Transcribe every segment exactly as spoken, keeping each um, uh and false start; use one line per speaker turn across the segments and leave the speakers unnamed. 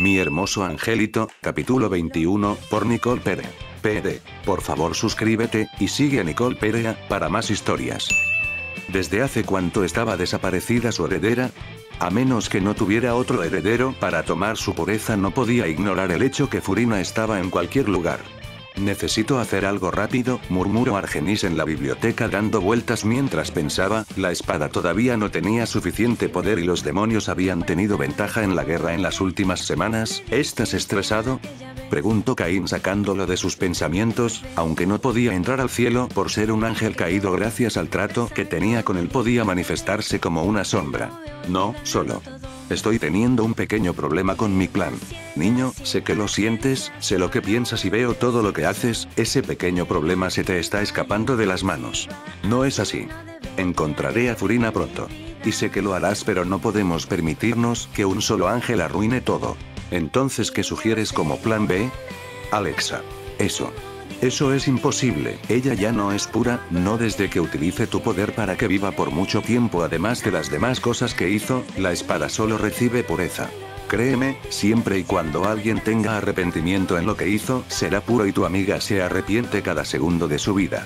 Mi hermoso angelito, capítulo veintiuno, por Nicole Pérez. P D. Por favor suscríbete, y sigue a Nicole Perea, para más historias. ¿Desde hace cuánto estaba desaparecida su heredera? A menos que no tuviera otro heredero para tomar su pureza, no podía ignorar el hecho que Furina estaba en cualquier lugar. Necesito hacer algo rápido, murmuró Argenis en la biblioteca dando vueltas mientras pensaba. La espada todavía no tenía suficiente poder y los demonios habían tenido ventaja en la guerra en las últimas semanas. ¿Estás estresado?, preguntó Caín sacándolo de sus pensamientos. Aunque no podía entrar al cielo por ser un ángel caído, gracias al trato que tenía con él podía manifestarse como una sombra. No, solo estoy teniendo un pequeño problema con mi plan. Niño, sé que lo sientes, sé lo que piensas y veo todo lo que haces. Ese pequeño problema se te está escapando de las manos. No es así. Encontraré a Furina pronto. Y sé que lo harás, pero no podemos permitirnos que un solo ángel arruine todo. Entonces, ¿qué sugieres como plan B? Alexa. Eso. Eso es imposible. Ella ya no es pura, no desde que utilice tu poder para que viva por mucho tiempo. Además de las demás cosas que hizo, la espada solo recibe pureza. Créeme, siempre y cuando alguien tenga arrepentimiento en lo que hizo, será puro y tu amiga se arrepiente cada segundo de su vida.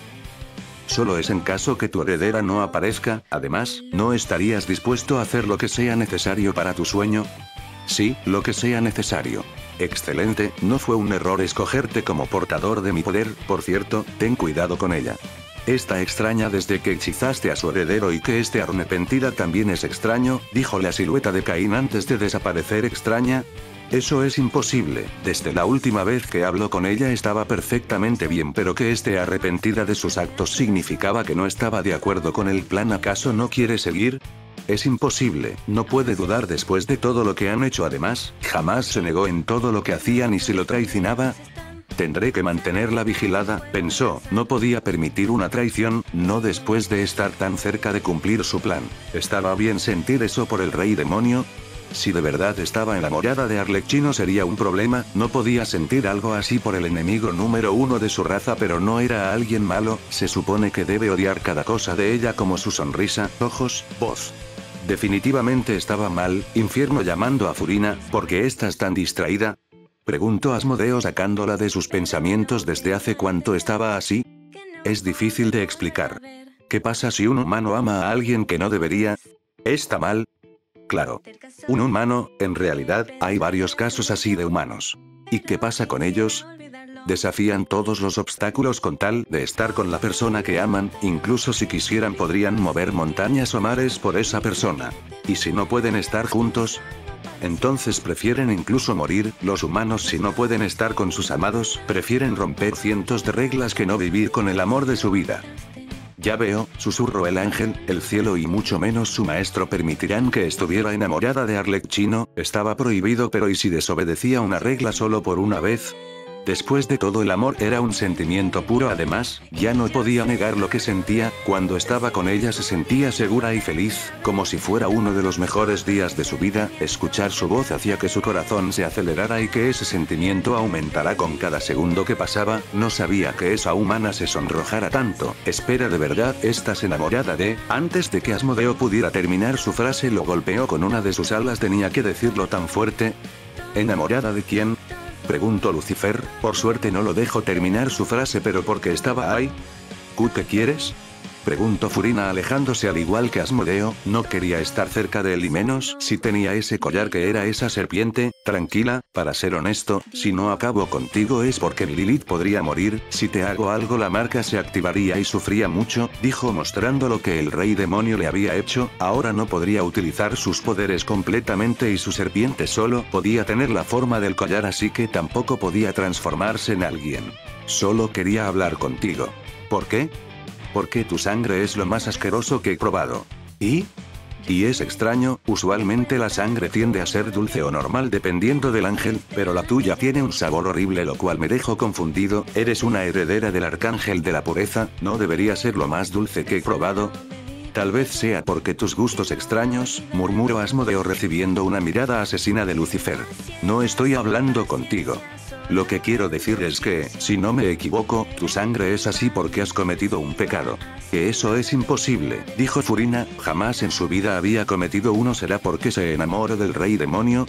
Solo es en caso que tu heredera no aparezca. Además, ¿no estarías dispuesto a hacer lo que sea necesario para tu sueño? Sí, lo que sea necesario. Excelente, no fue un error escogerte como portador de mi poder. Por cierto, ten cuidado con ella. Está extraña desde que hechizaste a su heredero, y que esté arrepentida también es extraño, dijo la silueta de Caín antes de desaparecer. ¿Extraña? Eso es imposible. Desde la última vez que habló con ella estaba perfectamente bien, pero que esté arrepentida de sus actos significaba que no estaba de acuerdo con el plan. ¿Acaso no quiere seguir? Es imposible, no puede dudar después de todo lo que han hecho. Además, jamás se negó en todo lo que hacían y si lo traicionaba, tendré que mantenerla vigilada, pensó. No podía permitir una traición, no después de estar tan cerca de cumplir su plan. ¿Estaba bien sentir eso por el rey demonio? Si de verdad estaba enamorada de Arlecchino sería un problema. No podía sentir algo así por el enemigo número uno de su raza, pero no era alguien malo. Se supone que debe odiar cada cosa de ella, como su sonrisa, ojos, voz. Definitivamente estaba mal. Infierno, llamando a Furina. ¿Por qué estás tan distraída?, preguntó Asmodeo sacándola de sus pensamientos. ¿Desde hace cuánto estaba así? Es difícil de explicar. ¿Qué pasa si un humano ama a alguien que no debería? ¿Está mal? Claro. Un humano, en realidad, hay varios casos así de humanos. ¿Y qué pasa con ellos? Desafían todos los obstáculos con tal de estar con la persona que aman. Incluso si quisieran podrían mover montañas o mares por esa persona. ¿Y si no pueden estar juntos? Entonces prefieren incluso morir. Los humanos, si no pueden estar con sus amados, prefieren romper cientos de reglas que no vivir con el amor de su vida. Ya veo, susurró el ángel. El cielo y mucho menos su maestro permitirán que estuviera enamorada de Arlecchino. Estaba prohibido, pero ¿y si desobedecía una regla solo por una vez? Después de todo, el amor era un sentimiento puro. Además, ya no podía negar lo que sentía. Cuando estaba con ella se sentía segura y feliz, como si fuera uno de los mejores días de su vida. Escuchar su voz hacía que su corazón se acelerara y que ese sentimiento aumentara con cada segundo que pasaba. No sabía que esa humana se sonrojara tanto. Espera, ¿de verdad estás enamorada de...? Antes de que Asmodeo pudiera terminar su frase, lo golpeó con una de sus alas. Tenía que decirlo tan fuerte. ¿Enamorada de quién?, preguntó Lucifer. Por suerte no lo dejó terminar su frase, pero porque estaba ahí. ¿Qué quieres?, preguntó Furina alejándose. Al igual que Asmodeo, no quería estar cerca de él, y menos si tenía ese collar que era esa serpiente. Tranquila, para ser honesto, si no acabo contigo es porque Lilith podría morir. Si te hago algo la marca se activaría y sufría mucho, dijo mostrando lo que el rey demonio le había hecho. Ahora no podría utilizar sus poderes completamente y su serpiente solo podía tener la forma del collar, así que tampoco podía transformarse en alguien. Solo quería hablar contigo. ¿Por qué? Porque tu sangre es lo más asqueroso que he probado. ¿Y? Y es extraño, usualmente la sangre tiende a ser dulce o normal dependiendo del ángel, pero la tuya tiene un sabor horrible, lo cual me dejó confundido. ¿Eres una heredera del arcángel de la pureza? ¿No debería ser lo más dulce que he probado? Tal vez sea porque tus gustos extraños, murmuró Asmodeo recibiendo una mirada asesina de Lucifer. No estoy hablando contigo. Lo que quiero decir es que, si no me equivoco, tu sangre es así porque has cometido un pecado. Que eso es imposible, dijo Furina. Jamás en su vida había cometido uno. ¿Será porque se enamoró del rey demonio?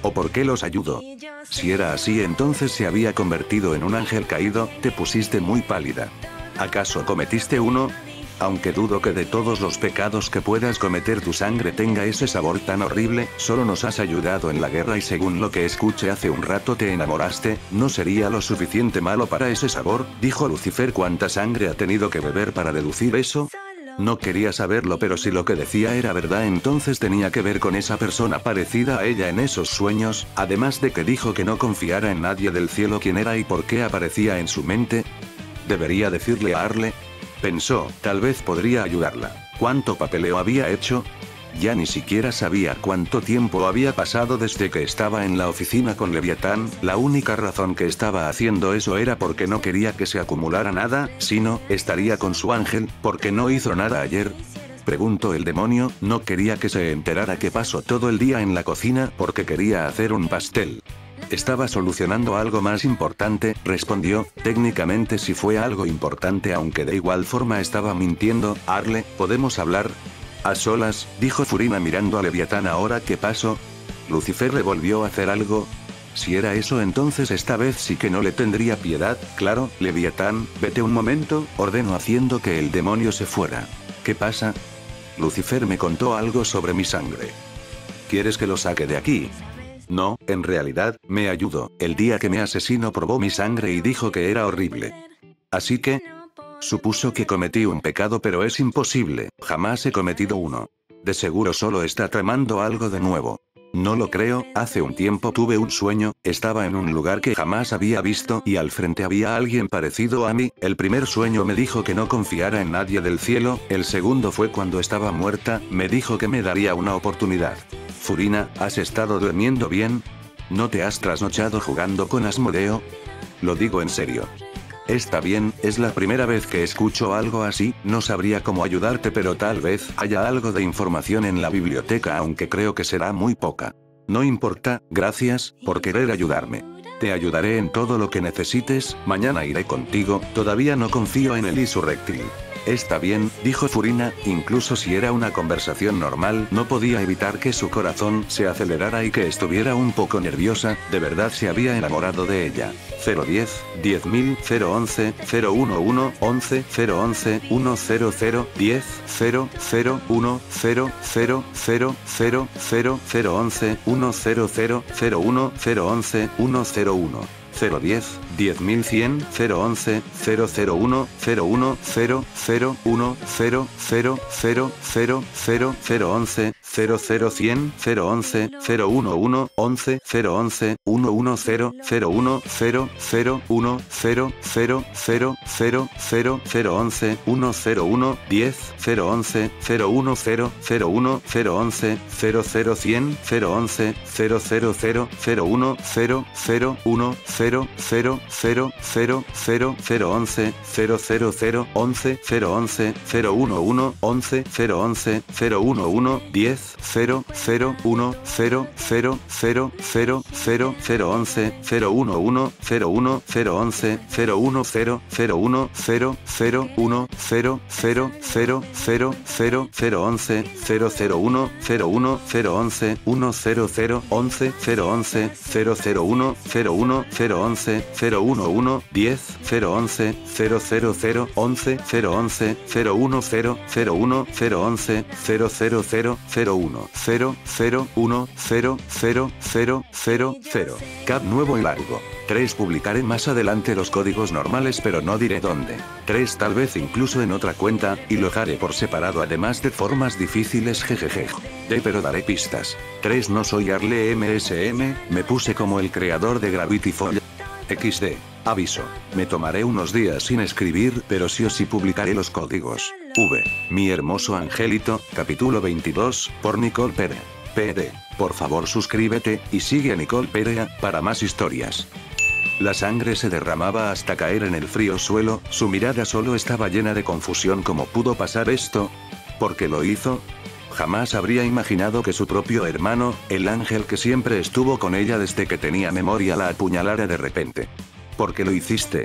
¿O por qué los ayudo? Si era así, entonces se había convertido en un ángel caído, te pusiste muy pálida. ¿Acaso cometiste uno? Aunque dudo que de todos los pecados que puedas cometer tu sangre tenga ese sabor tan horrible, solo nos has ayudado en la guerra y según lo que escuché hace un rato te enamoraste, ¿no sería lo suficiente malo para ese sabor? Dijo Lucifer. ¿Cuánta sangre ha tenido que beber para deducir eso? No quería saberlo, pero si lo que decía era verdad, entonces tenía que ver con esa persona parecida a ella en esos sueños, además de que dijo que no confiara en nadie del cielo. ¿Quién era y por qué aparecía en su mente? ¿Debería decirle a Arle? Pensó, tal vez podría ayudarla. ¿Cuánto papeleo había hecho? Ya ni siquiera sabía cuánto tiempo había pasado desde que estaba en la oficina con Leviatán. La única razón que estaba haciendo eso era porque no quería que se acumulara nada, sino, estaría con su ángel, porque no hizo nada ayer. Preguntó el demonio. No quería que se enterara que pasó todo el día en la cocina porque quería hacer un pastel. Estaba solucionando algo más importante, respondió. Técnicamente sí fue algo importante, aunque de igual forma estaba mintiendo. Arle, ¿podemos hablar? A solas, dijo Furina mirando a Leviatán. ¿Ahora qué pasó? ¿Lucifer le volvió a hacer algo? Si era eso, entonces esta vez sí que no le tendría piedad. Claro, Leviatán, vete un momento, ordenó haciendo que el demonio se fuera. ¿Qué pasa? Lucifer me contó algo sobre mi sangre. ¿Quieres que lo saque de aquí? No, en realidad, me ayudó. El día que me asesinó probó mi sangre y dijo que era horrible. Así que... supuso que cometí un pecado, pero es imposible, jamás he cometido uno. De seguro solo está tramando algo de nuevo. No lo creo. Hace un tiempo tuve un sueño, estaba en un lugar que jamás había visto y al frente había alguien parecido a mí. El primer sueño me dijo que no confiara en nadie del cielo, el segundo fue cuando estaba muerta, me dijo que me daría una oportunidad. Furina, ¿has estado durmiendo bien? ¿No te has trasnochado jugando con Asmodeo? Lo digo en serio. Está bien, es la primera vez que escucho algo así, no sabría cómo ayudarte, pero tal vez haya algo de información en la biblioteca, aunque creo que será muy poca. No importa, gracias por querer ayudarme. Te ayudaré en todo lo que necesites, mañana iré contigo, todavía no confío en el Isurrectil. Está bien, dijo Furina, incluso si era una conversación normal, no podía evitar que su corazón se acelerara y que estuviera un poco nerviosa, de verdad se había enamorado de ella. cero diez, diez mil, cero once, cero once, once, cero once, uno cero cero, diez, cero, cero, uno, cero, cero, cero, cero, cero, cero once, uno cero cero, cero uno, cero once, uno cero uno. cero diez, diez mil cien, cero once, cero cero uno, cero uno, cero, cero, uno, cero, cero, cero, cero, cero, cero once, cero cero cien, cero once, cero uno uno, once, cero once, uno uno cero, cero uno, cero, cero, uno, cero, cero, cero, cero, cero, cero once, uno cero uno, diez, cero once, cero uno cero, cero uno, cero once, cero cero cien, cero once, cero cero cero, cero uno, cero, cero, uno, cero, cero, cero, cero, cero, cero once, cero cero cero, once, cero once, cero uno uno, once, cero once, cero uno uno, diez, cero, cero, uno, cero, cero, cero, cero, cero, cero once, cero uno uno, cero uno, cero once, cero uno cero, cero uno, cero, cero, uno, cero, cero, cero, cero, cero, cero once, cero cero uno, cero uno, cero once, uno cero cero, once, cero once, cero cero uno, cero uno, cero once, cero uno uno, diez, cero once, cero cero cero, once, cero once, cero uno cero, cero uno, cero once, cero cero cero, cero uno, cero, cero, uno, cero, cero, cero, cero, cero. Cap nuevo y largo. tres Publicaré más adelante los códigos normales, pero no diré dónde. tres Tal vez incluso en otra cuenta, y lo haré por separado además de formas difíciles, jejeje. D pero daré pistas. tres No soy Arle M S M, me puse como el creador de Gravity Falls. equis de. Aviso. Me tomaré unos días sin escribir, pero sí o sí publicaré los códigos. V. Mi hermoso angelito, capítulo veintidós, por Nicole Pere. P D. Por favor suscríbete, y sigue a Nicole Perea, para más historias. La sangre se derramaba hasta caer en el frío suelo, su mirada solo estaba llena de confusión. ¿Cómo pudo pasar esto? ¿Por qué lo hizo? Jamás habría imaginado que su propio hermano, el ángel que siempre estuvo con ella desde que tenía memoria, la apuñalara de repente. ¿Por qué lo hiciste?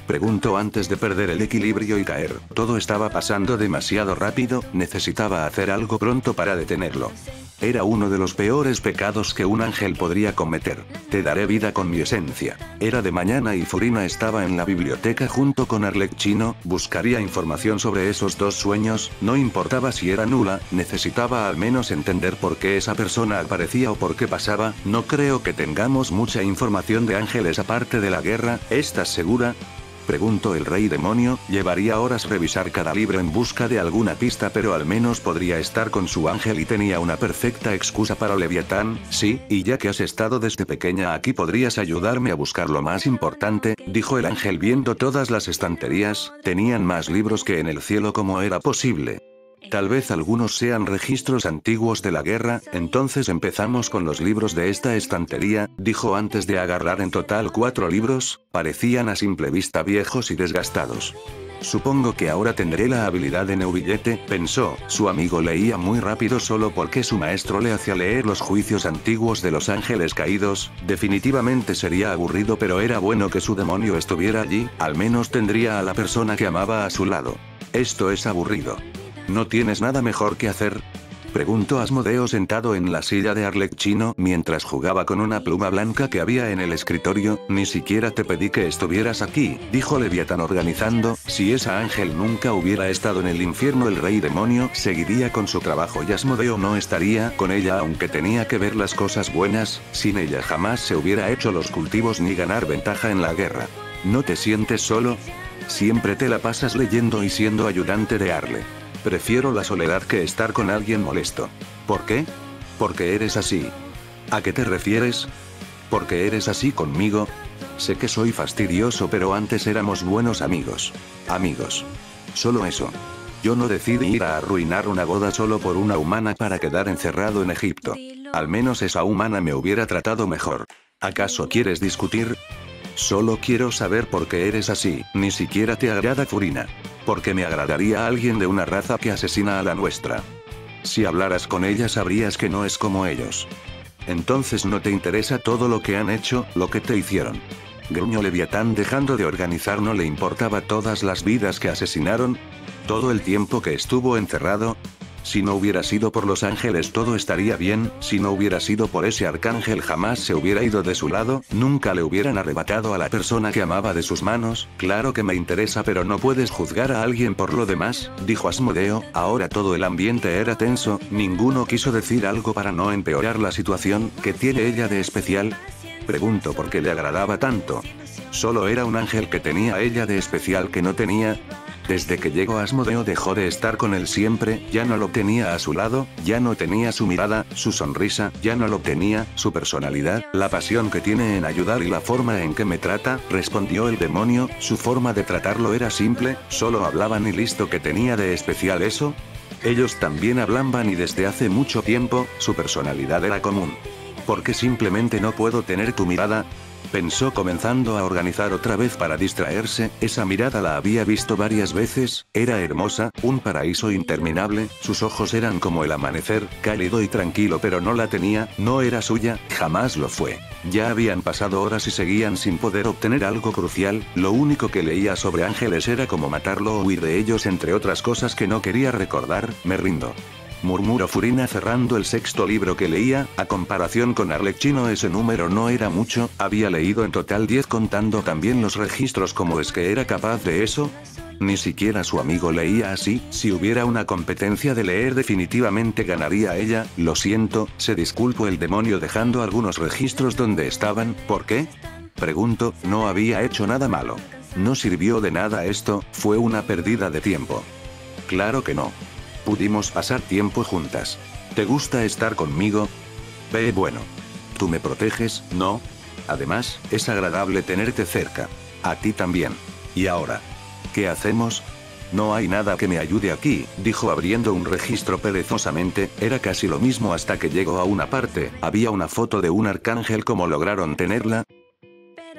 Preguntó antes de perder el equilibrio y caer. Todo estaba pasando demasiado rápido, necesitaba hacer algo pronto para detenerlo. Era uno de los peores pecados que un ángel podría cometer. Te daré vida con mi esencia. Era de mañana y Furina estaba en la biblioteca junto con Arlecchino, buscaría información sobre esos dos sueños, no importaba si era nula, necesitaba al menos entender por qué esa persona aparecía o por qué pasaba. No creo que tengamos mucha información de ángeles aparte de la guerra, ¿estás segura? Preguntó el rey demonio. Llevaría horas revisar cada libro en busca de alguna pista, pero al menos podría estar con su ángel y tenía una perfecta excusa para Leviatán. Sí, y ya que has estado desde pequeña aquí podrías ayudarme a buscar lo más importante, dijo el ángel viendo todas las estanterías, tenían más libros que en el cielo. ¿Cómo era posible? Tal vez algunos sean registros antiguos de la guerra, entonces empezamos con los libros de esta estantería, dijo antes de agarrar en total cuatro libros, parecían a simple vista viejos y desgastados. Supongo que ahora tendré la habilidad de Neubillete, pensó, su amigo leía muy rápido solo porque su maestro le hacía leer los juicios antiguos de los ángeles caídos, definitivamente sería aburrido pero era bueno que su demonio estuviera allí, al menos tendría a la persona que amaba a su lado. Esto es aburrido. ¿No tienes nada mejor que hacer? Preguntó Asmodeo sentado en la silla de Arlecchino mientras jugaba con una pluma blanca que había en el escritorio. Ni siquiera te pedí que estuvieras aquí, dijo Leviatán organizando. Si esa ángel nunca hubiera estado en el infierno, el rey demonio seguiría con su trabajo y Asmodeo no estaría con ella, aunque tenía que ver las cosas buenas. Sin ella jamás se hubiera hecho los cultivos ni ganar ventaja en la guerra. ¿No te sientes solo? Siempre te la pasas leyendo y siendo ayudante de Arle. Prefiero la soledad que estar con alguien molesto. ¿Por qué? Porque eres así. ¿A qué te refieres? Porque eres así conmigo. Sé que soy fastidioso, pero antes éramos buenos amigos. Amigos. Solo eso. Yo no decidí ir a arruinar una boda solo por una humana para quedar encerrado en Egipto. Al menos esa humana me hubiera tratado mejor. ¿Acaso quieres discutir? Solo quiero saber por qué eres así. Ni siquiera te agrada Furina. Porque me agradaría a alguien de una raza que asesina a la nuestra. Si hablaras con ella sabrías que no es como ellos. Entonces no te interesa todo lo que han hecho, lo que te hicieron. Gruñó Leviatán dejando de organizar. ¿No le importaba todas las vidas que asesinaron? ¿Todo el tiempo que estuvo encerrado? Si no hubiera sido por los ángeles todo estaría bien, si no hubiera sido por ese arcángel jamás se hubiera ido de su lado, nunca le hubieran arrebatado a la persona que amaba de sus manos. Claro que me interesa, pero no puedes juzgar a alguien por lo demás, dijo Asmodeo. Ahora todo el ambiente era tenso, ninguno quiso decir algo para no empeorar la situación. ¿Qué tiene ella de especial? Preguntó por qué le agradaba tanto. Solo era un ángel que tenía ella de especial que no tenía. Desde que llegó Asmodeo dejó de estar con él siempre, ya no lo tenía a su lado, ya no tenía su mirada, su sonrisa, ya no lo tenía, su personalidad, la pasión que tiene en ayudar y la forma en que me trata, respondió el demonio. Su forma de tratarlo era simple, solo hablaban y listo. ¿Qué tenía de especial eso? Ellos también hablaban y desde hace mucho tiempo, su personalidad era común. ¿Por qué simplemente no puedo tener tu mirada? Pensó comenzando a organizar otra vez para distraerse. Esa mirada la había visto varias veces, era hermosa, un paraíso interminable, sus ojos eran como el amanecer, cálido y tranquilo, pero no la tenía, no era suya, jamás lo fue. Ya habían pasado horas y seguían sin poder obtener algo crucial. Lo único que leía sobre ángeles era cómo matarlo o huir de ellos, entre otras cosas que no quería recordar. Me rindo, murmuró Furina cerrando el sexto libro que leía. A comparación con Arlecchino ese número no era mucho, había leído en total diez contando también los registros. ¿Cómo es que era capaz de eso? Ni siquiera su amigo leía así. Si hubiera una competencia de leer definitivamente ganaría ella. Lo siento, se disculpó el demonio dejando algunos registros donde estaban. ¿Por qué? Preguntó. No había hecho nada malo. No sirvió de nada esto, fue una pérdida de tiempo. Claro que no. Pudimos pasar tiempo juntas. ¿Te gusta estar conmigo? Ve, bueno. ¿Tú me proteges, no? Además, es agradable tenerte cerca. A ti también. ¿Y ahora? ¿Qué hacemos? No hay nada que me ayude aquí, dijo abriendo un registro perezosamente. Era casi lo mismo hasta que llegó a una parte. Había una foto de un arcángel. ¿Cómo lograron tenerla?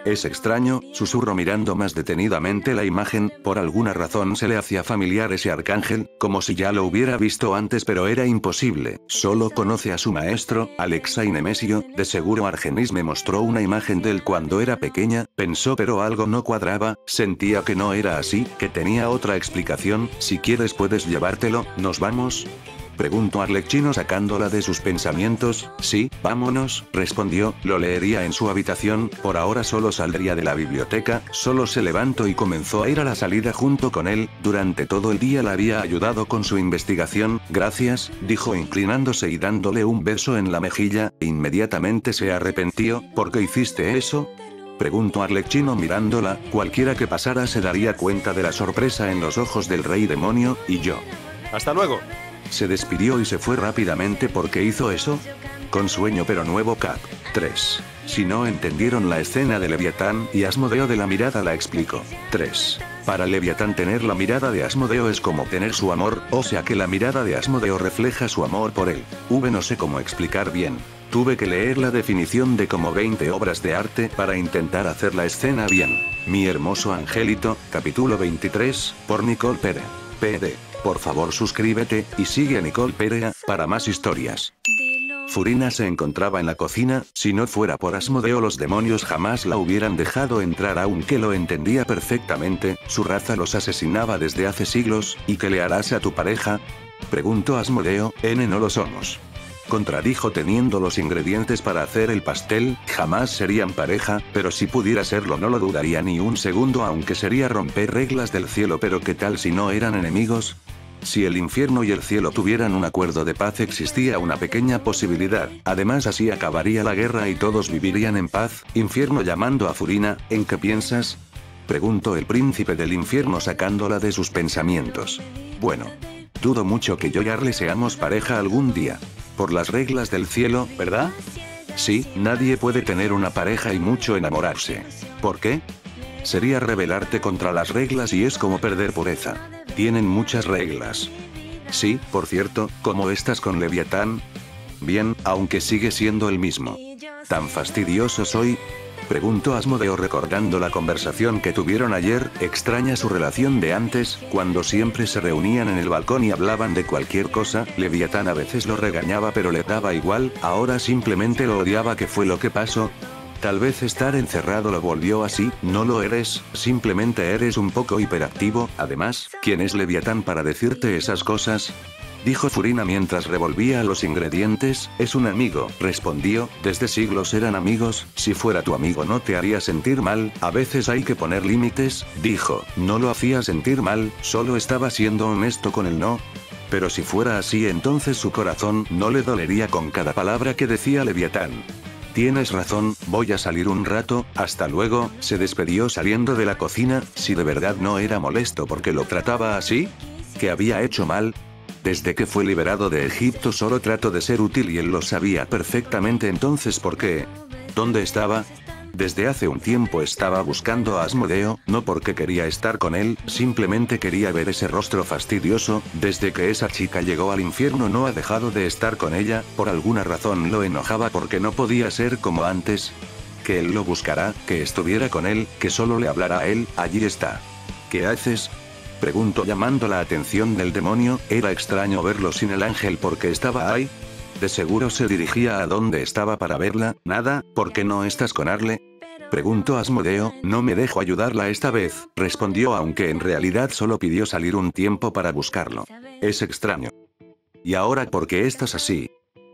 Es extraño, susurró mirando más detenidamente la imagen, por alguna razón se le hacía familiar ese arcángel, como si ya lo hubiera visto antes pero era imposible, solo conoce a su maestro, Alexa y Nemesio, de seguro Argenis me mostró una imagen de él cuando era pequeña, pensó pero algo no cuadraba, sentía que no era así, que tenía otra explicación, si quieres puedes llevártelo, ¿nos vamos? Preguntó Arlecchino sacándola de sus pensamientos. Sí, vámonos, respondió, lo leería en su habitación, por ahora solo saldría de la biblioteca, solo se levantó y comenzó a ir a la salida junto con él, durante todo el día la había ayudado con su investigación, gracias, dijo inclinándose y dándole un beso en la mejilla, inmediatamente se arrepintió, ¿por qué hiciste eso? Preguntó Arlecchino mirándola, cualquiera que pasara se daría cuenta de la sorpresa en los ojos del rey demonio, y yo.
Hasta luego.
Se despidió y se fue rápidamente. ¿Por qué hizo eso? Con sueño pero nuevo cap. tres. Si no entendieron la escena de Leviatán y Asmodeo de la mirada la explico. tres. Para Leviatán tener la mirada de Asmodeo es como tener su amor, o sea que la mirada de Asmodeo refleja su amor por él. V no sé cómo explicar bien. Tuve que leer la definición de como veinte obras de arte para intentar hacer la escena bien. Mi hermoso angelito, capítulo veintitrés, por Nicole Pere. P D. Por favor suscríbete, y sigue a Nicole Perea, para más historias. Furina se encontraba en la cocina, si no fuera por Asmodeo los demonios jamás la hubieran dejado entrar aunque lo entendía perfectamente, su raza los asesinaba desde hace siglos, ¿y qué le harás a tu pareja? Preguntó Asmodeo, N no lo somos. Contradijo teniendo los ingredientes para hacer el pastel, jamás serían pareja, pero si pudiera serlo no lo dudaría ni un segundo aunque sería romper reglas del cielo pero ¿qué tal si no eran enemigos? Si el infierno y el cielo tuvieran un acuerdo de paz existía una pequeña posibilidad, además así acabaría la guerra y todos vivirían en paz, infierno llamando a Furina, ¿en qué piensas? Preguntó el príncipe del infierno sacándola de sus pensamientos. Bueno. Dudo mucho que yo y Arle seamos pareja algún día. Por las reglas del cielo, ¿verdad? Sí, nadie puede tener una pareja y mucho enamorarse. ¿Por qué? Sería rebelarte contra las reglas y es como perder pureza. Tienen muchas reglas. Sí, por cierto, como estas con Leviatán. Bien, aunque sigue siendo el mismo. ¿Tan fastidioso soy? Preguntó Asmodeo recordando la conversación que tuvieron ayer, extraña su relación de antes, cuando siempre se reunían en el balcón y hablaban de cualquier cosa, Leviatán a veces lo regañaba pero le daba igual, ahora simplemente lo odiaba. ¿Qué fue lo que pasó? Tal vez estar encerrado lo volvió así, no lo eres, simplemente eres un poco hiperactivo, además, ¿quién es Leviatán para decirte esas cosas? Dijo Furina mientras revolvía los ingredientes, es un amigo, respondió, desde siglos eran amigos, si fuera tu amigo no te haría sentir mal, a veces hay que poner límites, dijo, no lo hacía sentir mal, solo estaba siendo honesto con él no. Pero si fuera así entonces su corazón no le dolería con cada palabra que decía Leviatán. Tienes razón, voy a salir un rato, hasta luego, se despedió saliendo de la cocina, si de verdad no era molesto porque lo trataba así, ¿qué había hecho mal? Desde que fue liberado de Egipto solo trato de ser útil y él lo sabía perfectamente. Entonces ¿por qué? ¿Dónde estaba? Desde hace un tiempo estaba buscando a Asmodeo, no porque quería estar con él, simplemente quería ver ese rostro fastidioso, desde que esa chica llegó al infierno no ha dejado de estar con ella, por alguna razón lo enojaba porque no podía ser como antes. Que él lo buscará, que estuviera con él, que solo le hablará a él, allí está. ¿Qué haces? Preguntó llamando la atención del demonio, era extraño verlo sin el ángel porque estaba ahí. De seguro se dirigía a donde estaba para verla, nada, ¿por qué no estás con Arle? Preguntó Asmodeo, no me dejo ayudarla esta vez, respondió aunque en realidad solo pidió salir un tiempo para buscarlo. Es extraño. ¿Y ahora por qué estás así?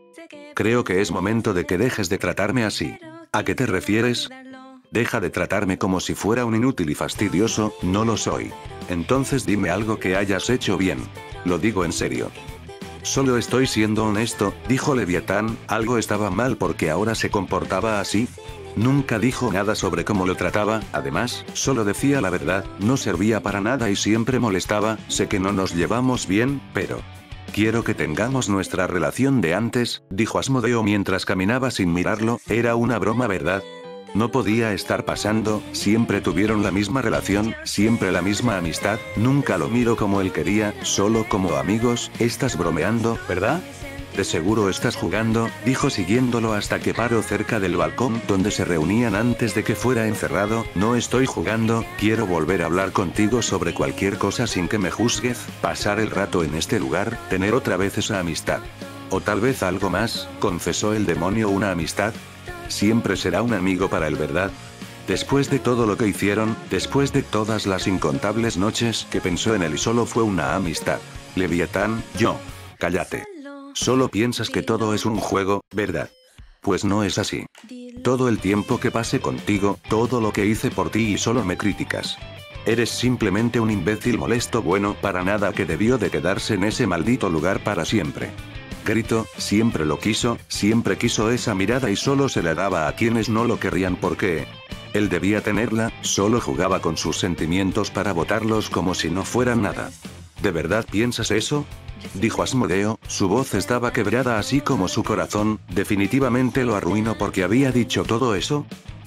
Creo que es momento de que dejes de tratarme así. ¿A qué te refieres? Deja de tratarme como si fuera un inútil y fastidioso, no lo soy. Entonces dime algo que hayas hecho bien. Lo digo en serio. Solo estoy siendo honesto, dijo Leviatán, algo estaba mal porque ahora se comportaba así. Nunca dijo nada sobre cómo lo trataba, además, solo decía la verdad, no servía para nada y siempre molestaba, sé que no nos llevamos bien, pero... Quiero que tengamos nuestra relación de antes, dijo Asmodeo mientras caminaba sin mirarlo, era una broma ¿verdad? No podía estar pasando, siempre tuvieron la misma relación, siempre la misma amistad, nunca lo miro como él quería, solo como amigos, estás bromeando, ¿verdad? De seguro estás jugando, dijo siguiéndolo hasta que paró cerca del balcón donde se reunían antes de que fuera encerrado. No estoy jugando, quiero volver a hablar contigo sobre cualquier cosa sin que me juzgues, pasar el rato en este lugar, tener otra vez esa amistad. O tal vez algo más, confesó el demonio. ¿Una amistad? Siempre será un amigo para él, ¿verdad? Después de todo lo que hicieron, después de todas las incontables noches que pensó en él y solo fue una amistad. Leviatán, yo. Cállate. Solo piensas que todo es un juego, ¿verdad? Pues no es así. Todo el tiempo que pasé contigo, todo lo que hice por ti y solo me criticas. Eres simplemente un imbécil molesto bueno para nada que debió de quedarse en ese maldito lugar para siempre. Grito, siempre lo quiso, siempre quiso esa mirada y solo se la daba a quienes no lo querrían porque él debía tenerla, solo jugaba con sus sentimientos para botarlos como si no fueran nada. ¿De verdad piensas eso? Dijo Asmodeo, su voz estaba quebrada así como su corazón. ¿Definitivamente lo arruinó porque había dicho todo eso?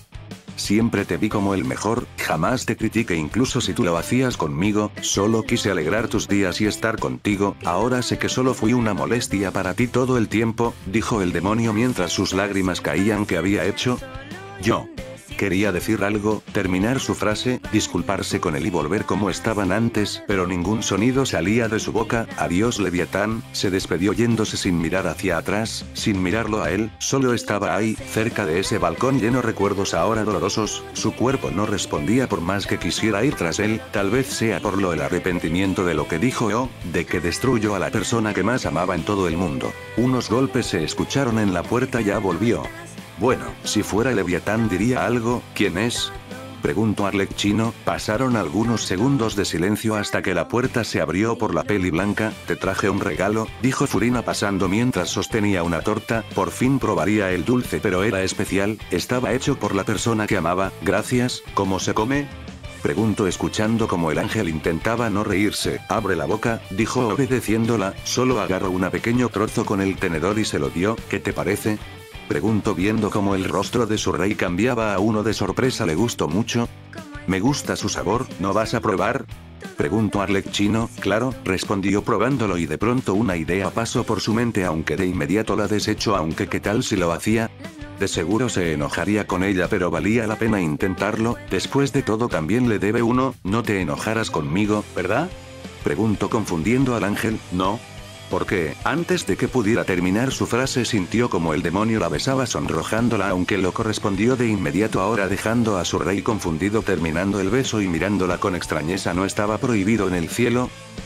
Siempre te vi como el mejor, jamás te critiqué incluso si tú lo hacías conmigo, solo quise alegrar tus días y estar contigo, ahora sé que solo fui una molestia para ti todo el tiempo, dijo el demonio mientras sus lágrimas caían. ¿Qué había hecho? Yo. Quería decir algo, terminar su frase, disculparse con él y volver como estaban antes, pero ningún sonido salía de su boca. Adiós Leviatán, se despedió yéndose sin mirar hacia atrás, sin mirarlo a él, solo estaba ahí, cerca de ese balcón lleno de recuerdos ahora dolorosos, su cuerpo no respondía por más que quisiera ir tras él, tal vez sea por lo el arrepentimiento de lo que dijo o, de que destruyó a la persona que más amaba en todo el mundo. Unos golpes se escucharon en la puerta. Ya volvió. Bueno, si fuera Leviatán diría algo. ¿Quién es? Preguntó Arlec Chino. Pasaron algunos segundos de silencio hasta que la puerta se abrió por la peli blanca. Te traje un regalo, dijo Furina pasando mientras sostenía una torta. Por fin probaría el dulce, pero era especial, estaba hecho por la persona que amaba. Gracias. ¿Cómo se come? Preguntó escuchando como el ángel intentaba no reírse. Abre la boca, dijo obedeciéndola, solo agarró un pequeño trozo con el tenedor y se lo dio. ¿Qué te parece? Preguntó viendo cómo el rostro de su rey cambiaba a uno de sorpresa. ¿Le gustó mucho? Me gusta su sabor, ¿no vas a probar? Preguntó Arlec Chino. Claro, respondió probándolo y de pronto una idea pasó por su mente aunque de inmediato la desechó. Aunque ¿qué tal si lo hacía? De seguro se enojaría con ella pero valía la pena intentarlo, después de todo también le debe uno. No te enojarás conmigo, ¿verdad? Preguntó confundiendo al ángel. No. Porque, antes de que pudiera terminar su frase sintió como el demonio la besaba sonrojándola aunque lo correspondió de inmediato ahora dejando a su rey confundido terminando el beso y mirándola con extrañeza. ¿No estaba prohibido en el cielo?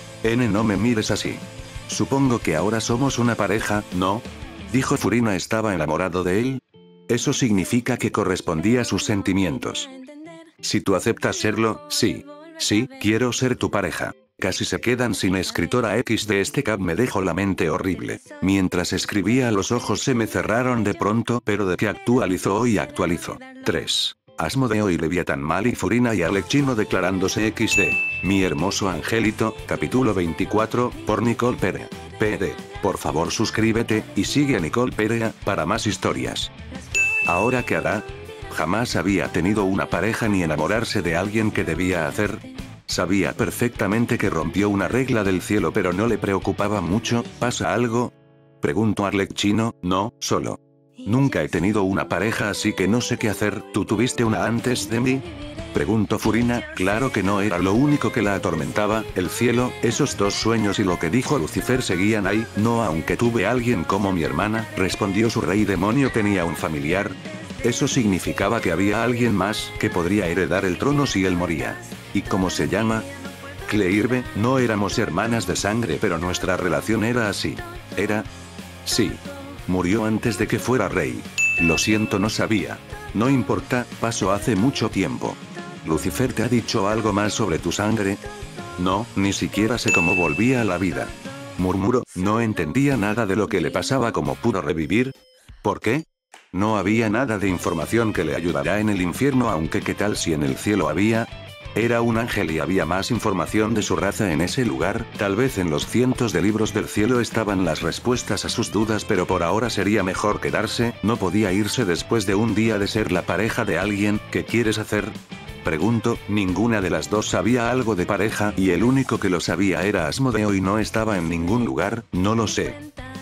N no me mires así. Supongo que ahora somos una pareja, ¿no? Dijo Furina. ¿Estaba enamorado de él? Eso significa que correspondía a sus sentimientos. Si tú aceptas serlo, sí. Sí, quiero ser tu pareja. Casi se quedan sin escritora X de este cap. Me dejó la mente horrible. Mientras escribía los ojos se me cerraron de pronto, pero de que actualizó y actualizó. tres. Asmodeo y Leviatán mal y Furina y Arlec Chino declarándose equis de. Mi hermoso angelito, capítulo veinticuatro, por Nicole Perea. P D. Por favor suscríbete, y sigue a Nicole Perea, para más historias. ¿Ahora qué hará? Jamás había tenido una pareja ni enamorarse de alguien. ¿Qué debía hacer? Sabía perfectamente que rompió una regla del cielo pero no le preocupaba mucho. ¿Pasa algo? Preguntó Arlec Chino. No, solo. Nunca he tenido una pareja así que no sé qué hacer. ¿Tú tuviste una antes de mí? Preguntó Furina. Claro que no era lo único que la atormentaba, el cielo, esos dos sueños y lo que dijo Lucifer seguían ahí. No, aunque tuve a alguien como mi hermana, respondió su rey demonio. Tenía un familiar. Eso significaba que había alguien más que podría heredar el trono si él moría. ¿Y cómo se llama? Cleirbe. No éramos hermanas de sangre pero nuestra relación era así. ¿Era? Sí. Murió antes de que fuera rey. Lo siento, no sabía. No importa, pasó hace mucho tiempo. ¿Lucifer te ha dicho algo más sobre tu sangre? No, ni siquiera sé cómo volvía a la vida. Murmuró, no entendía nada de lo que le pasaba. ¿Cómo pudo revivir? ¿Por qué? No había nada de información que le ayudará en el infierno, aunque ¿qué tal si en el cielo había? Era un ángel y había más información de su raza en ese lugar. Tal vez en los cientos de libros del cielo estaban las respuestas a sus dudas, pero por ahora sería mejor quedarse. No podía irse después de un día de ser la pareja de alguien. ¿Qué quieres hacer? Preguntó. Ninguna de las dos sabía algo de pareja y el único que lo sabía era Asmodeo y no estaba en ningún lugar. No lo sé.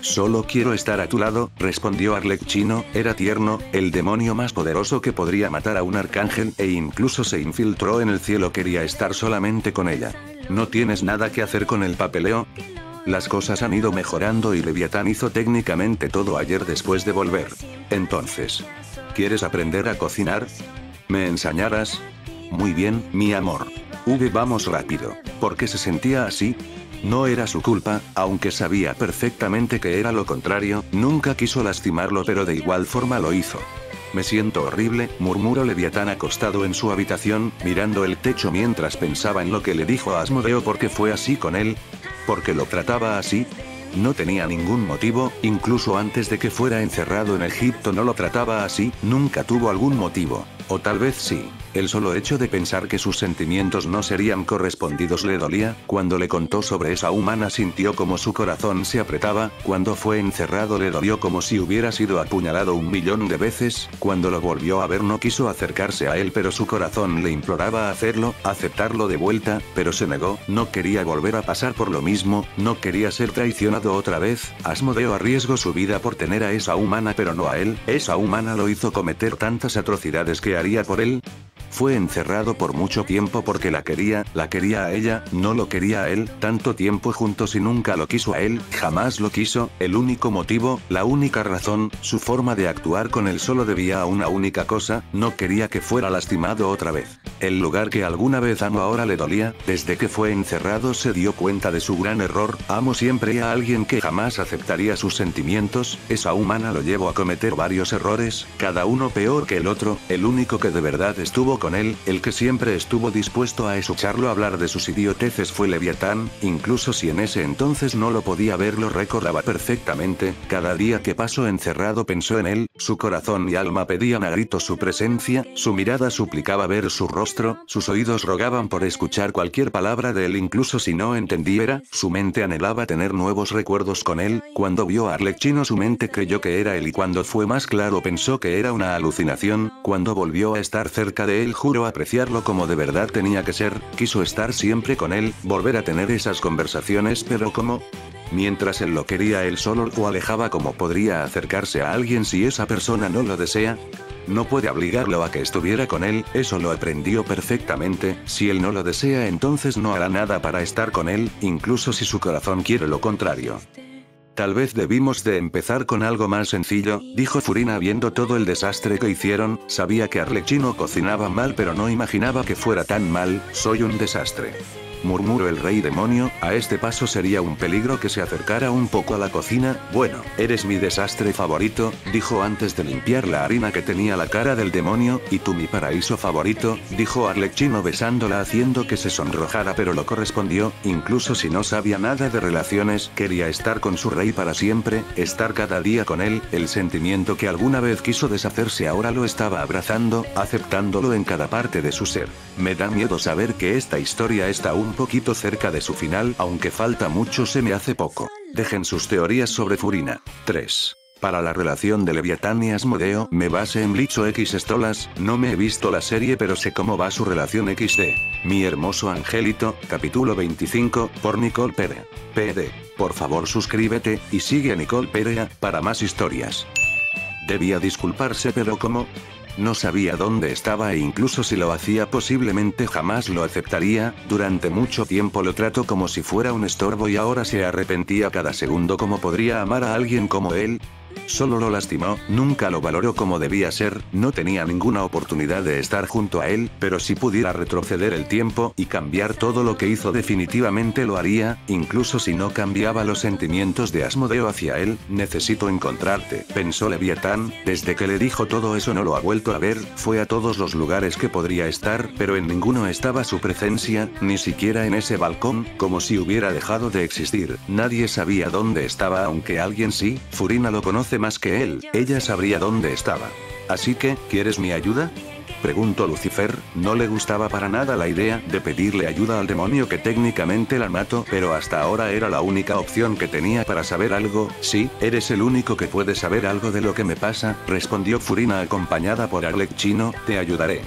Solo quiero estar a tu lado, respondió Arlecchino, era tierno, el demonio más poderoso que podría matar a un arcángel e incluso se infiltró en el cielo, quería estar solamente con ella. ¿No tienes nada que hacer con el papeleo? Las cosas han ido mejorando y Leviatán hizo técnicamente todo ayer después de volver. Entonces, ¿quieres aprender a cocinar? ¿Me enseñarás? Muy bien, mi amor. V, vamos rápido. ¿Por qué se sentía así? No era su culpa, aunque sabía perfectamente que era lo contrario, nunca quiso lastimarlo pero de igual forma lo hizo. Me siento horrible, murmuró Leviatán acostado en su habitación, mirando el techo mientras pensaba en lo que le dijo a Asmodeo. ¿Por qué fue así con él? ¿Por qué lo trataba así? No tenía ningún motivo, incluso antes de que fuera encerrado en Egipto no lo trataba así, nunca tuvo algún motivo. O tal vez sí. El solo hecho de pensar que sus sentimientos no serían correspondidos le dolía. Cuando le contó sobre esa humana sintió como su corazón se apretaba. Cuando fue encerrado le dolió como si hubiera sido apuñalado un millón de veces. Cuando lo volvió a ver no quiso acercarse a él pero su corazón le imploraba hacerlo, aceptarlo de vuelta, pero se negó, no quería volver a pasar por lo mismo, no quería ser traicionado otra vez. Asmodeo arriesgó su vida por tener a esa humana pero no a él, esa humana lo hizo cometer tantas atrocidades que haría por él. Fue encerrado por mucho tiempo porque la quería, la quería a ella, no lo quería a él, tanto tiempo juntos y nunca lo quiso a él, jamás lo quiso, el único motivo, la única razón, su forma de actuar con él solo debía a una única cosa, no quería que fuera lastimado otra vez. El lugar que alguna vez amó ahora le dolía, desde que fue encerrado se dio cuenta de su gran error, amo siempre a alguien que jamás aceptaría sus sentimientos, esa humana lo llevó a cometer varios errores, cada uno peor que el otro, el único que de verdad estuvo con él, el que siempre estuvo dispuesto a escucharlo hablar de sus idioteces fue Leviatán, incluso si en ese entonces no lo podía ver lo recordaba perfectamente, cada día que pasó encerrado pensó en él, su corazón y alma pedían a gritos su presencia, su mirada suplicaba ver su rostro, sus oídos rogaban por escuchar cualquier palabra de él incluso si no entendiera, su mente anhelaba tener nuevos recuerdos con él, cuando vio a Arlecchino su mente creyó que era él y cuando fue más claro pensó que era una alucinación, cuando volvió a estar cerca de él juró apreciarlo como de verdad tenía que ser, quiso estar siempre con él, volver a tener esas conversaciones pero ¿cómo? Mientras él lo quería él solo lo alejaba. ¿Cómo podría acercarse a alguien si esa persona no lo desea? No puede obligarlo a que estuviera con él, eso lo aprendió perfectamente, si él no lo desea entonces no hará nada para estar con él, incluso si su corazón quiere lo contrario. Tal vez debimos de empezar con algo más sencillo, dijo Furina viendo todo el desastre que hicieron, sabía que Arlecchino cocinaba mal pero no imaginaba que fuera tan mal, soy un desastre. Murmuró el rey demonio, a este paso sería un peligro que se acercara un poco a la cocina, bueno, eres mi desastre favorito, dijo antes de limpiar la harina que tenía la cara del demonio, y tú mi paraíso favorito, dijo Arlecchino besándola haciendo que se sonrojara pero lo correspondió, incluso si no sabía nada de relaciones, quería estar con su rey para siempre, estar cada día con él, el sentimiento que alguna vez quiso deshacerse ahora lo estaba abrazando, aceptándolo en cada parte de su ser. Me da miedo saber que esta historia está un poquito cerca de su final, aunque falta mucho se me hace poco. Dejen sus teorías sobre Furina. tres. Para la relación de Leviatán y Asmodeo, me basé en Bleach o X Stolas, no me he visto la serie pero sé cómo va su relación equis de. Mi hermoso angelito, capítulo veinticinco, por Nicole Perea. P D. Por favor suscríbete, y sigue a Nicole Perea, para más historias. Debía disculparse pero ¿cómo? No sabía dónde estaba e incluso si lo hacía posiblemente jamás lo aceptaría, durante mucho tiempo lo trató como si fuera un estorbo y ahora se arrepentía cada segundo. ¿Cómo podría amar a alguien como él? Solo lo lastimó, nunca lo valoró como debía ser, no tenía ninguna oportunidad de estar junto a él, pero si pudiera retroceder el tiempo y cambiar todo lo que hizo definitivamente lo haría, incluso si no cambiaba los sentimientos de Asmodeo hacia él. Necesito encontrarte, pensó Leviatán, desde que le dijo todo eso no lo ha vuelto a ver, fue a todos los lugares que podría estar, pero en ninguno estaba su presencia, ni siquiera en ese balcón, como si hubiera dejado de existir, nadie sabía dónde estaba aunque alguien sí, Furina lo conoce más que él, ella sabría dónde estaba. Así que, ¿quieres mi ayuda? Preguntó Lucifer, no le gustaba para nada la idea de pedirle ayuda al demonio que técnicamente la mató, pero hasta ahora era la única opción que tenía para saber algo. Sí, eres el único que puede saber algo de lo que me pasa, respondió Furina acompañada por Arlecchino, te ayudaré.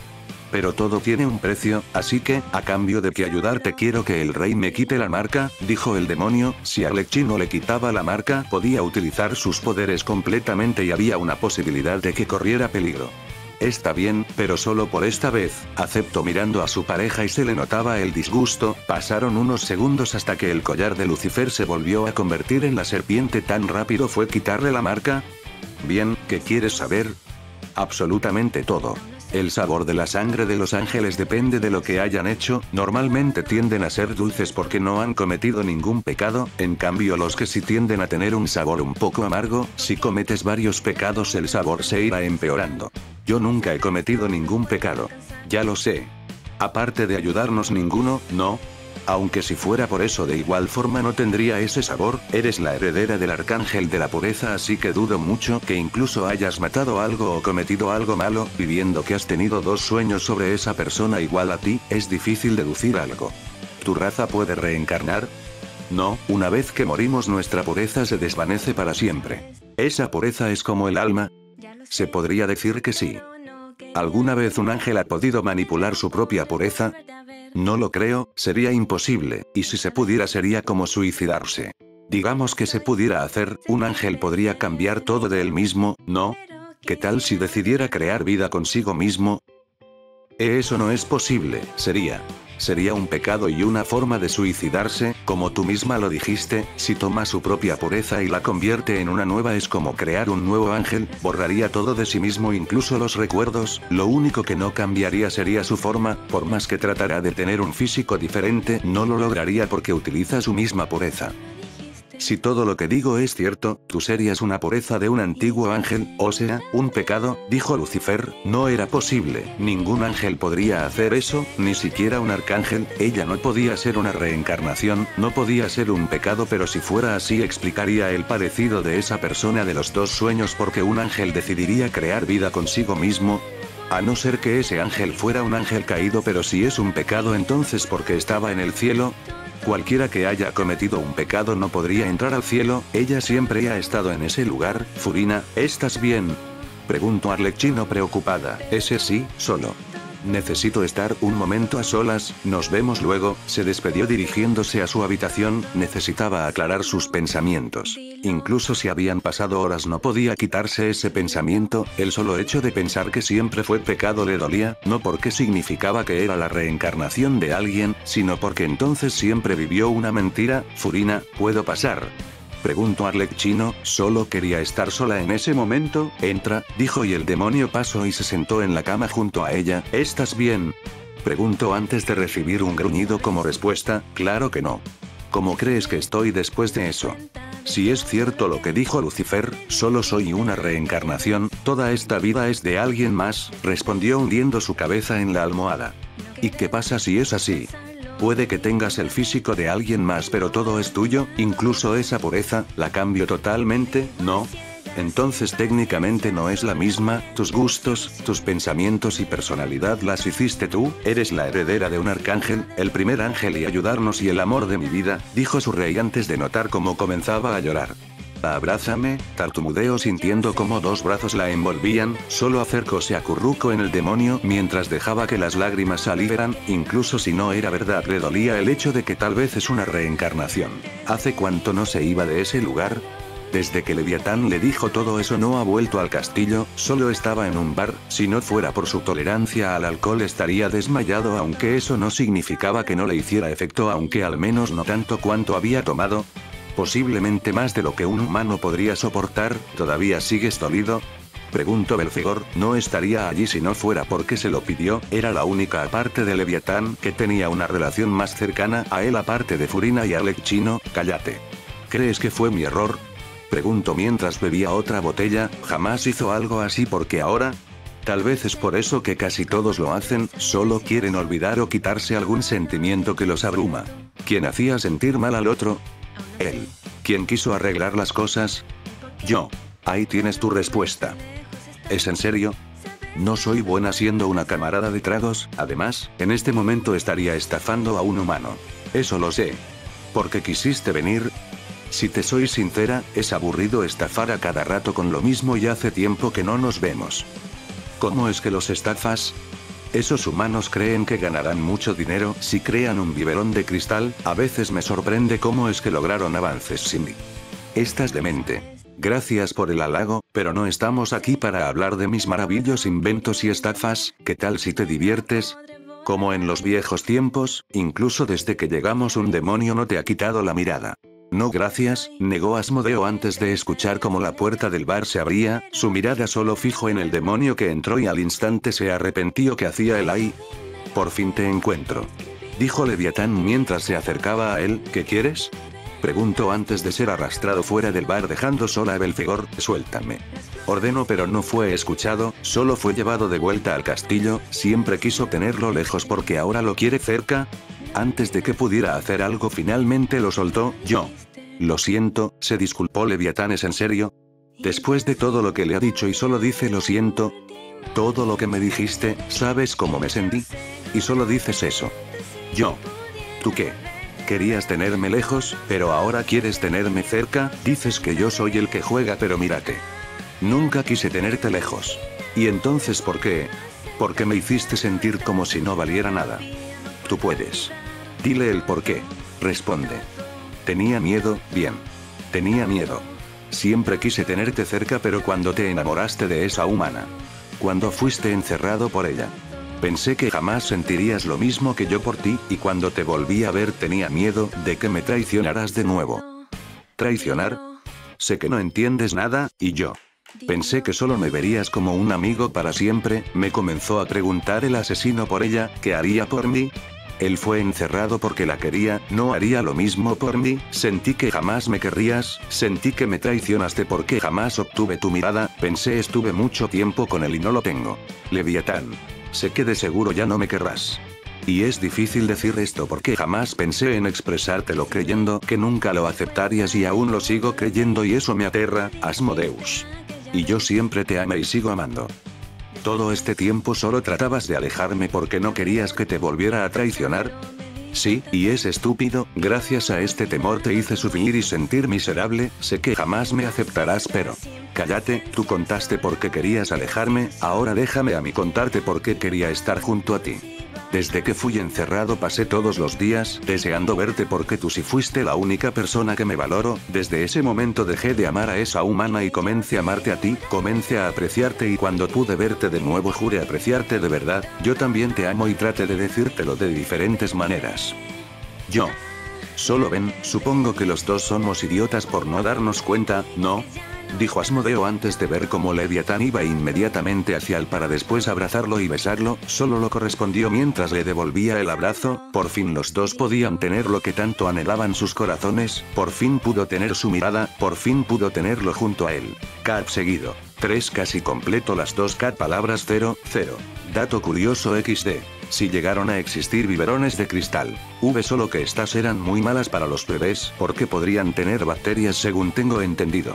Pero todo tiene un precio, así que, a cambio de que ayudarte quiero que el rey me quite la marca, dijo el demonio. Si Arlecchino le quitaba la marca, podía utilizar sus poderes completamente y había una posibilidad de que corriera peligro. Está bien, pero solo por esta vez, aceptó mirando a su pareja y se le notaba el disgusto. Pasaron unos segundos hasta que el collar de Lucifer se volvió a convertir en la serpiente. ¿Tan rápido fue quitarle la marca? Bien, ¿qué quieres saber? Absolutamente todo. El sabor de la sangre de los ángeles depende de lo que hayan hecho, normalmente tienden a ser dulces porque no han cometido ningún pecado, en cambio los que sí tienden a tener un sabor un poco amargo, si cometes varios pecados el sabor se irá empeorando. Yo nunca he cometido ningún pecado. Ya lo sé. Aparte de ayudarnos ninguno, ¿no? Aunque si fuera por eso de igual forma no tendría ese sabor. Eres la heredera del arcángel de la pureza, así que dudo mucho que incluso hayas matado algo o cometido algo malo, viviendo que has tenido dos sueños sobre esa persona igual a ti, es difícil deducir algo. ¿Tu raza puede reencarnar? No, una vez que morimos nuestra pureza se desvanece para siempre. ¿Esa pureza es como el alma? Se podría decir que sí. ¿Alguna vez un ángel ha podido manipular su propia pureza? No lo creo, sería imposible, y si se pudiera sería como suicidarse. Digamos que se pudiera hacer, un ángel podría cambiar todo de él mismo, ¿no? ¿Qué tal si decidiera crear vida consigo mismo? Eso no es posible, sería. Sería un pecado y una forma de suicidarse, como tú misma lo dijiste. Si toma su propia pureza y la convierte en una nueva es como crear un nuevo ángel, borraría todo de sí mismo incluso los recuerdos, lo único que no cambiaría sería su forma, por más que tratará de tener un físico diferente no lo lograría porque utiliza su misma pureza. Si todo lo que digo es cierto, tú serías una pureza de un antiguo ángel, o sea, un pecado, dijo Lucifer. No era posible, ningún ángel podría hacer eso, ni siquiera un arcángel. Ella no podía ser una reencarnación, no podía ser un pecado, pero si fuera así explicaría el parecido de esa persona de los dos sueños porque un ángel decidiría crear vida consigo mismo. A no ser que ese ángel fuera un ángel caído, pero si es un pecado entonces porque estaba en el cielo. Cualquiera que haya cometido un pecado no podría entrar al cielo, ella siempre ha estado en ese lugar. Furina, ¿estás bien? Preguntó Arlecchino preocupada. Ese sí, solo. Necesito estar un momento a solas, nos vemos luego, se despidió dirigiéndose a su habitación. Necesitaba aclarar sus pensamientos. Incluso si habían pasado horas no podía quitarse ese pensamiento, el solo hecho de pensar que siempre fue pecado le dolía, no porque significaba que era la reencarnación de alguien, sino porque entonces siempre vivió una mentira. Furina, ¿puedo pasar? Preguntó Arlecchino, solo quería estar sola en ese momento. Entra, dijo y el demonio pasó y se sentó en la cama junto a ella. ¿Estás bien? Preguntó antes de recibir un gruñido como respuesta. Claro que no. ¿Cómo crees que estoy después de eso? Si es cierto lo que dijo Lucifer, solo soy una reencarnación, toda esta vida es de alguien más, respondió hundiendo su cabeza en la almohada. ¿Y qué pasa si es así? Puede que tengas el físico de alguien más pero todo es tuyo, incluso esa pureza, la cambio totalmente, ¿no? Entonces técnicamente no es la misma, tus gustos, tus pensamientos y personalidad las hiciste tú, eres la heredera de un arcángel, el primer ángel y ayudarnos y el amor de mi vida, dijo su rey antes de notar cómo comenzaba a llorar. Abrázame, tartamudeó sintiendo como dos brazos la envolvían. Solo acercó se acurrucó en el demonio mientras dejaba que las lágrimas salieran, incluso si no era verdad le dolía el hecho de que tal vez es una reencarnación. ¿Hace cuánto no se iba de ese lugar? Desde que Leviatán le dijo todo eso no ha vuelto al castillo, solo estaba en un bar. Si no fuera por su tolerancia al alcohol estaría desmayado, aunque eso no significaba que no le hiciera efecto, aunque al menos no tanto cuanto había tomado. Posiblemente más de lo que un humano podría soportar. ¿Todavía sigues dolido? Preguntó Belfegor. No estaría allí si no fuera porque se lo pidió, era la única aparte de Leviatán que tenía una relación más cercana a él aparte de Furina y Arlecchino. Cállate. ¿Crees que fue mi error? Preguntó mientras bebía otra botella. Jamás hizo algo así porque ahora... Tal vez es por eso que casi todos lo hacen, solo quieren olvidar o quitarse algún sentimiento que los abruma. ¿Quién hacía sentir mal al otro? Él. ¿Quién quiso arreglar las cosas? Yo. Ahí tienes tu respuesta. ¿Es en serio? No soy buena siendo una camarada de tragos, además, en este momento estaría estafando a un humano. Eso lo sé. ¿Por qué quisiste venir? Si te soy sincera, es aburrido estafar a cada rato con lo mismo y hace tiempo que no nos vemos. ¿Cómo es que los estafas? Esos humanos creen que ganarán mucho dinero si crean un biberón de cristal. A veces me sorprende cómo es que lograron avances sin mí. Estás demente. Gracias por el halago, pero no estamos aquí para hablar de mis maravillosos inventos y estafas. ¿Qué tal si te diviertes? Como en los viejos tiempos, incluso desde que llegamos un demonio no te ha quitado la mirada. No gracias, negó Asmodeo antes de escuchar cómo la puerta del bar se abría, su mirada solo fijo en el demonio que entró y al instante se arrepintió que hacía él ahí. Por fin te encuentro. Dijo Leviatán mientras se acercaba a él. ¿Qué quieres? Preguntó antes de ser arrastrado fuera del bar dejando sola a Belfegor. Suéltame. Ordenó pero no fue escuchado, solo fue llevado de vuelta al castillo. Siempre quiso tenerlo lejos porque ahora lo quiere cerca. Antes de que pudiera hacer algo finalmente lo soltó. Yo. Lo siento, se disculpó Leviatán. ¿Es en serio? Después de todo lo que le ha dicho y solo dice lo siento. Todo lo que me dijiste, ¿sabes cómo me sentí? Y solo dices eso. Yo. ¿Tú qué? Querías tenerme lejos, pero ahora quieres tenerme cerca. Dices que yo soy el que juega, pero mírate. Nunca quise tenerte lejos. ¿Y entonces por qué? Porque me hiciste sentir como si no valiera nada. Tú puedes. Dile el por qué. Responde. Tenía miedo, bien. Tenía miedo. Siempre quise tenerte cerca, pero cuando te enamoraste de esa humana. Cuando fuiste encerrado por ella. Pensé que jamás sentirías lo mismo que yo por ti, y cuando te volví a ver tenía miedo de que me traicionaras de nuevo. ¿Traicionar? Sé que no entiendes nada, y yo. Pensé que solo me verías como un amigo para siempre. Me comenzó a preguntar el asesino por ella. ¿Qué haría por mí? Él fue encerrado porque la quería, ¿no haría lo mismo por mí? Sentí que jamás me querrías, sentí que me traicionaste porque jamás obtuve tu mirada, pensé estuve mucho tiempo con él y no lo tengo. Leviatán. Sé que de seguro ya no me querrás. Y es difícil decir esto porque jamás pensé en expresártelo creyendo que nunca lo aceptarías y aún lo sigo creyendo y eso me aterra, Asmodeus. Y yo siempre te amé y sigo amando. ¿Todo este tiempo solo tratabas de alejarme porque no querías que te volviera a traicionar? Sí, y es estúpido, gracias a este temor te hice sufrir y sentir miserable, sé que jamás me aceptarás pero... Cállate, tú contaste por qué querías alejarme, ahora déjame a mí contarte por qué quería estar junto a ti. Desde que fui encerrado pasé todos los días deseando verte porque tú sí fuiste la única persona que me valoró. Desde ese momento dejé de amar a esa humana y comencé a amarte a ti, comencé a apreciarte y cuando pude verte de nuevo juré apreciarte de verdad. Yo también te amo y traté de decírtelo de diferentes maneras. Yo. Solo ven, supongo que los dos somos idiotas por no darnos cuenta, ¿no? Dijo Asmodeo antes de ver cómo Leviatán iba inmediatamente hacia él para después abrazarlo y besarlo, solo lo correspondió mientras le devolvía el abrazo. Por fin los dos podían tener lo que tanto anhelaban sus corazones, por fin pudo tener su mirada, por fin pudo tenerlo junto a él. Cat seguido. tres casi completo las dos cat palabras cero, cero. Dato curioso equis de. Si llegaron a existir biberones de cristal. V solo que estas eran muy malas para los bebés porque podrían tener bacterias según tengo entendido.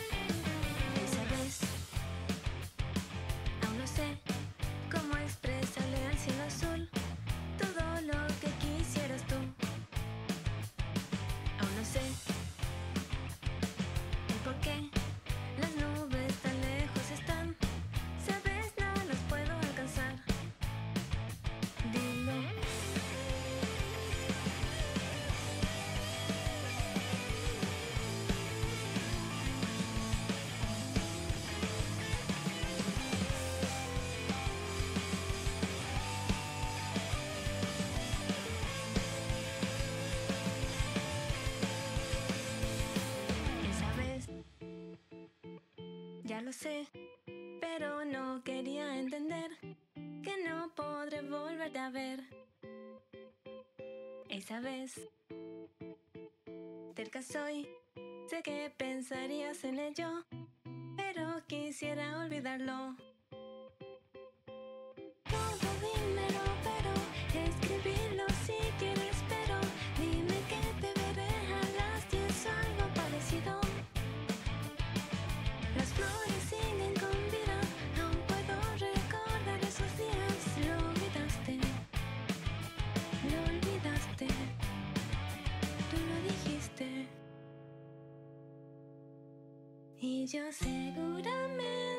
Ya lo sé, pero no quería entender que no podré volverte a ver. Esa vez, terca soy, sé que pensarías en ello, pero quisiera olvidarlo. Todo dímelo, pero escribirlo si quieres, pero dime que te veré a las diez o algo parecido. Las flores siguen con vida, aún puedo recordar esos días. Lo olvidaste, lo olvidaste, tú lo dijiste. Y yo seguramente